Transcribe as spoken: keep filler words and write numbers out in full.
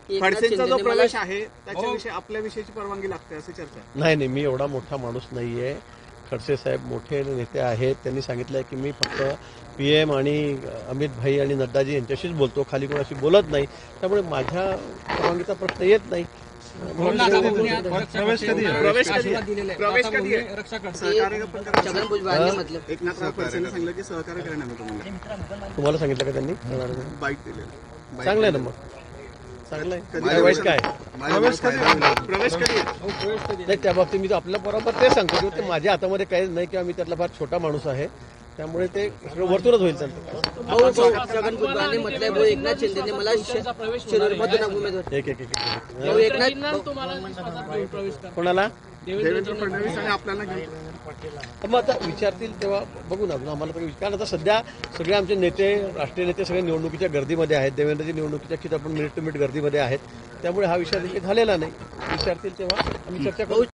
खडसेंचा जो प्रवेश आहे त्याच्याविषयी आपल्याविषयीची परवानगी लागते अशी चर्चा आहे. नाही नाही, मी एवढा मोठा माणूस नाहीये. खडसे साहेब मोठे नेते आहेत. त्यांनी सांगितलंय की मी फक्त पीएम आणि अमित भाई आणि नड्डाजी यांच्याशीच बोलतो, खाली कोणाशी बोलत नाही. त्यामुळे माझ्या परवानगीचा प्रश्न येत नाही. प्रवेश कधी प्रवेश कधी प्रवेश कधी एकनाथराव खडसेंनी सांगितलं की सहकार्य करणार तुम्हाला तुम्हाला सांगितलं का त्यांनी? बाईट दिलेलं चांगलं आहे ना, मग चांगलं आहे. वाईट काय? प्रवेश कधी प्रवेश कधी नाही, त्या बाबतीत मी आपल्या बरोबर ते सांगतो की ते माझ्या हातामध्ये काहीच नाही किंवा मी त्यातला फार छोटा माणूस आहे. त्यामुळे ते सगळं वरतूनच होईल. छगन भुजबळांनी म्हटलंय एकनाथ शिंदेने मला शिरूरमधून उमेदवार एक एक एक कोणाला देवेंद्र फडणवीस आणि आपल्याला मग आता विचारतील तेव्हा बघू ना. आम्हाला तर कारण आता सध्या सगळे आमचे नेते, राष्ट्रीय नेते सगळे निवडणुकीच्या गर्दीमध्ये आहेत. देवेंद्रजी निवडणुकीच्या किती आपण मिनिट टू मिनिट गर्दीमध्ये आहेत. त्यामुळे हा विषय देखील झालेला नाही. विचारतील तेव्हा आम्ही चर्चा करू.